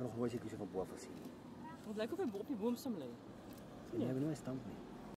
Alors, hoe is het die van boven zien? Het lijkt of hij op je boom staan. Die hebben nooit stand mee.